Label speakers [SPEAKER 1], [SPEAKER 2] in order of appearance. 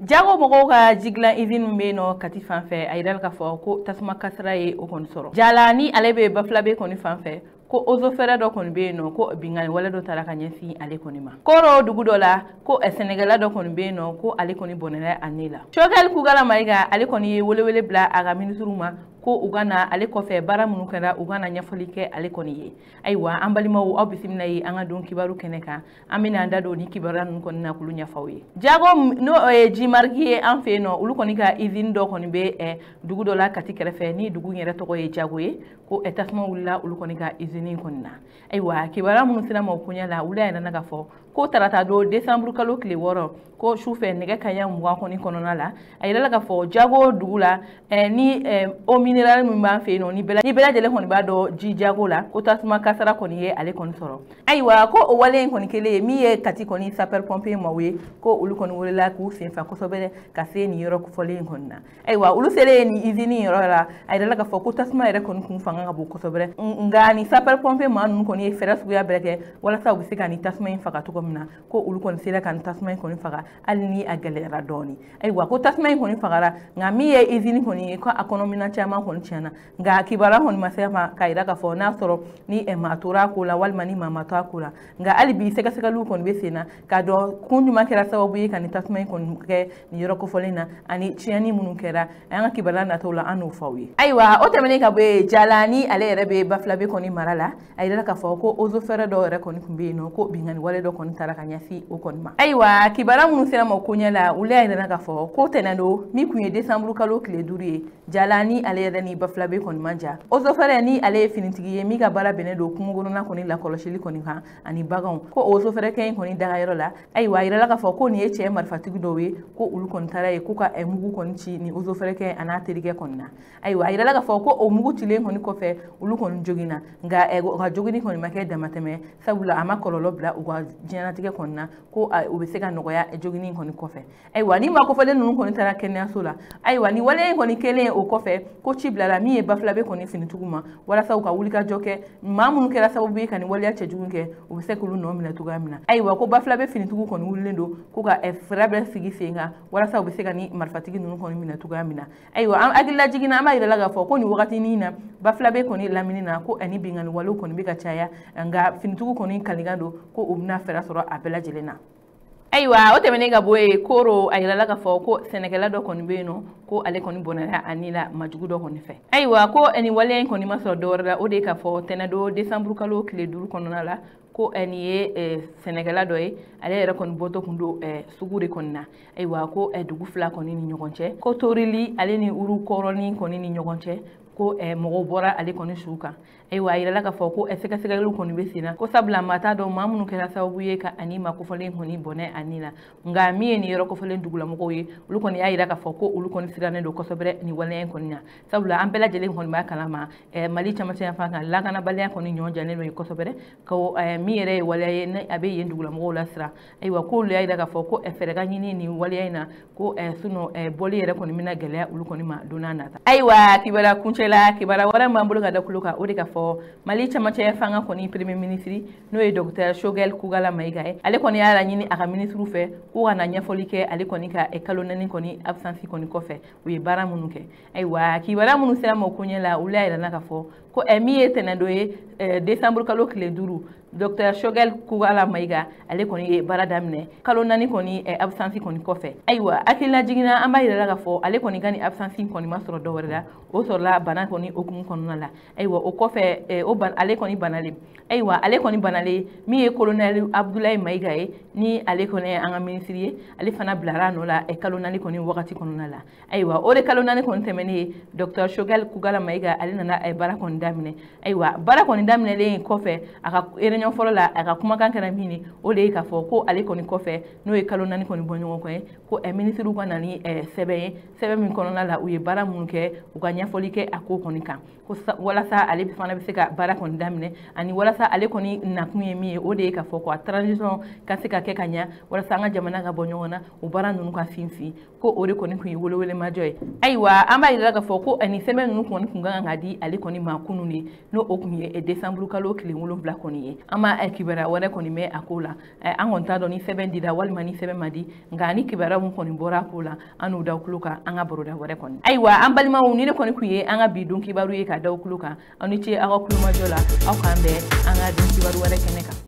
[SPEAKER 1] jago mogo ka jiglan izin beno kati fanfɛ a yirala ka fɔ ko tasuma kasira ye o kɔni sɔrɔ jala ni ale be bafulabe kɔni fanfɛ ko ozo fɛrɛ dɔ kɔni be no ko bingani wale dɔ tara ka ɲɛsin ale kɔni ma koro dugu dɔ la ko sɛnɛgɛla dɔ kɔni be no ko ale kɔni bɔnɛla a ne la Choguel Kugala Mayiga ale kɔni ye welewele bila a ka ministre ma ko u kana ale kɔfɛ baara minnu kɛra u kana ɲɛfɔli kɛ ale kɔni ye ayiwa an balimaw aw bisimila ye an ka don kibaru kɛnɛ kan an bɛna an da don ni kibaruya ninnu kɔni na k'olu ɲɛfɔw ye jago n'o ye jimariki ye an fɛ yen nɔ olu kɔni ka izini dɔ kɔni bɛ dugu dɔ la kati kɛrɛfɛ ni dugu yɛrɛ tɔgɔ ye jago ye ko tasuma wulila olu kɔni ka izini kɔni na ayiwa kibaruya minnu sera ma o koɲɛ la olu y'a yirana ka fɔ ko tarata don décembre kalo tile 6 ko sufɛ nɛgɛ kaɲa 20 kɔni kɔnɔna la a yirala ka fɔ jago dugu la ni o minéral min b'an fɛ yen nɔ ni bɛɛ lajɛlen kɔni b'a dɔn ji jago la ko tasuma kasara kɔni ye ale kɔni sɔrɔ ayiwa ko o wale in kɔni kelen ye min ye kati kɔni sapeur pompier maaw ye ko olu kɔni welela k'u senfa kosɛbɛ ka se nin yɔrɔ kofɔlen in kɔni na ayiwa olu selen nin izini yɔrɔ la a yirala ka fɔ ko tasuma yɛrɛ kɔni kun fanga ka bon kosɛbɛ nka ni sapeur pompier maa ninnu kɔni ye fɛɛrɛ suguya bɛɛ kɛ walasa u bɛ se ka nin tasuma in faga cogo min na ko olu kɔni sera ka nin tasuma in kɔni faga hali ni a gɛlɛyara dɔɔni ayiwa ko tasuma in kɔni fagara nka min ye izini kɔni ye ko a kɔnɔmina caman kɔni tiɲɛna nka kibaruya kɔni ma se ma k'a yira k'a fɔ n'a sɔrɔ ni maa tora ko la walima ni maa ma to a ko la nka hali bi sɛgɛsɛgɛliw kɔni bɛ sen na k'a dɔn kun jumɛn kɛra sababu ye ka nin tasuma in kɔni kɛ nin yɔrɔ kofɔlen na ani tiɲɛni minnu kɛra an ka kibaruya nataw la an n'o fɔw ye ayiwa o tɛmɛnen ka bɔ yen jala ni ale yɛrɛ bɛ bafulabe kɔni mara la a yirala k'a fɔ ko ozo fɛrɛ dɔw yɛrɛ kɔni tun bɛ yen nɔ ko bingani wale dɔ kɔni taara ka ɲɛsin o kɔni ma ayiwa kibaruya minnu sera ma o koɲɛ la olu y'a yirana k'a fɔ ko tɛnɛn don min kun ye décembre kalo tile 5 ye jala ni ale yɛrɛ ni bafulabe kɔni man ja ozo fɛrɛ ni ale ye finitigi ye min ka baara bɛnnen don kungurunna kɔni lakɔlɔsili kɔni kan ani baganw ko ozo fɛrɛ kɛ in kɔni dagayɔrɔ la ayiwa a yirala k'a fɔ ko nin ye cɛ marifatigi dɔw ye ko olu kɔni taara ye k'u ka mugu kɔni ci ni ozo fɛrɛ kɛ a n'a terikɛ kɔni na ayiwa a yirala k'a fɔ ko o mugu cilen kɔni kɔfɛ olu kɔni joginna nka u ka jogini kɔni ma kɛ damatɛmɛ sabula a ma kɔlɔlɔ bila u ka diɲɛnatigɛ kɔni na ko u bɛ se ka nɔgɔya jogini kɔni kɔfɛ ayiwa ni maa kɔfɛlen ninnu kɔni taara kɛnɛyaso la ayiwa ni wale in kɔni kelen o kɔfɛ ko ci bilara min ye bafulabe kɔni finitigiw ma walasa u ka wulikajɔ kɛ maa minnu kɛra sababu ye ka nin waleya cɛjugu kɛ u bɛ se k'olu nɔ minɛ cogoya min na ayiwa ko bafulabe finitigiw kɔni wulilen don k'u ka fɛɛrɛ bɛɛ sigi sen kan walasa u bɛ se ka ni marifatigi ninnu kɔni minɛ cogoya min na ayiwa an hakilila jiginna an b'a yirala k'a fɔ ko nin wagatinin na bafulabe kɔni lamini na ko ani bingani walew kɔni bɛ ka caya nka finitigiw kɔni kalikan don ko u bɛna fɛɛrɛ sɔrɔ a bɛɛ lajɛlen na ayiwa o tɛmɛnen ka bɔ yen koro a yirala k'a fɔ ko sɛnɛkɛla dɔ kɔni bɛ yen nɔ ko ale kɔni bɔnɛla a ni la majugu dɔ kɔni fɛ ayiwa ko nin waleya in kɔni ma sɔrɔ dɔwɛrɛ la o de ye k'a fɔ tɛnɛn don décembre kalo tile 5 kɔnɔna la ko nin ye sɛnɛkɛla dɔ ye ale yɛrɛ kɔni bɔtɔ kun don sugu de kɔni na ayiwa ko dugu fila kɔni ni ɲɔgɔn cɛ ko torili ale ni uru kɔrɔni kɔni ni ɲɔgɔn cɛ ko mɔgɔw bɔra ale kɔni su kan ayiwa a yirala k'a fɔ ko sɛgɛsɛgɛliw kɔni bɛ sen na ko sabula maa t'a dɔn maa minnu kɛra sababu ye ka ani maa kofɔlen kɔni bɔnɛ ani la nka min ye nin yɔrɔ kofɔlen dugulamɔgɔw ye olu kɔni y'a yira k'a fɔ ko olu kɔni sirannen don kosɛbɛ nin waleya in kɔni na sabula an bɛɛ lajɛlen kɔni b'a kalama mali camancɛ yanfan kan lakanabaliya kɔni ɲɔgɔn jalen don ye kosɛbɛ ka min yɛrɛ ye waleya ye ni a bɛ yen dugulamɔgɔw lasira ayiwa ko olu y'a yira k'a fɔ ko fɛɛrɛ ka ɲini nin waleya in na ko sinon bɔli yɛrɛ kɔni bɛna gɛlɛya olu kɔni ma don n'a nata ayiwa kibaruya kuncɛla kibaruya wɛrɛ min b'an bolo ka da kulo kan o de ka fɔ mali camancɛ fanga kɔni premier ministre n'o ye docteur Choguel Kugala Mayiga ye ale kɔni y'a laɲini a ka ministre fɛ k'u kana ɲɛfɔli kɛ ale kɔni ka kalo 4 kɔni absence kɔni kɔfɛ u ye baara minnu kɛ ayiwa kibaruya minnu sera ma o koɲɛ la olu y'a yirana k'a fɔ ko min ye tɛnɛn dɔ ye décembre kalo tile 5 docteur Choguel Kugala Mayiga ale kɔni ye baara daminɛ kalo 4 kɔni absence kɔni kɔfɛ ayiwa hakilina jiginna an b'a yirala k'a fɔ ale kɔni ka ni absence kɔni ma sɔrɔ dɔwɛrɛ la o sɔrɔla bana kɔni okumu kɔnɔna la ayiwa o kɔfɛ ale kɔni banalen ayiwa ale kɔni banalen min ye colonel Abdoulaye Mayiga ye ni ale kɔni an ka ministre ye ale fana bilara nɔ la kalo 4 kɔni wagati kɔnɔna la ayiwa o de kalo 4 kɔni tɛmɛnen ye docteur Choguel Kugala Mayiga ale nana baara kɔni daminɛ ayiwa baara kɔni daminɛlen kɔfɛ a ka réunion fɔlɔ la a ka kumakan kɛra min ye o de ye k'a fɔ ko ale kɔni kɔfɛ n'o ye kalo 4 kɔni bɔ ɲɔgɔn kɔ ye ko ministre ka na ni sɛbɛn ye sɛbɛn min kɔnɔna la u ye baara minnu kɛ u ka ɲɛfɔli kɛ a ko kɔni kan walasa ale fana bɛ se ka baara kɔni daminɛ ani walasa ale kɔni nakun ye min ye o de ye ka fɔ ko a transition ka se ka kɛ ka ɲɛ walasa an ka jamana ka bɔ ɲɔgɔn na o baara ninnu ka sinsin ko o de kɔni kun ye welewelemajɔ ye ayiwa an b'a yira ka fɔ ko ani sɛbɛn ninnu kɔni kun kan ka di ale kɔni ma kunun de n'o o kun ye décembre kalo tile 7 kɔni ye an ma kibaruya wɛrɛ kɔni mɛn a ko la an kɔni t'a dɔn ni sɛbɛn dira walima ni sɛbɛn ma di nka ni kibaruya mun kɔni bɔra a ko la an n'u da kulo kan an ka baroda wɛrɛ kɔni ayiwa an balimaw ni ne kɔni kun ye an ka bi don kibaru ye ka da kulo kan aw ni ce aw ka kulomajɔ la aw k'an bɛn an ka don kibaru wɛrɛ kɛnɛ kan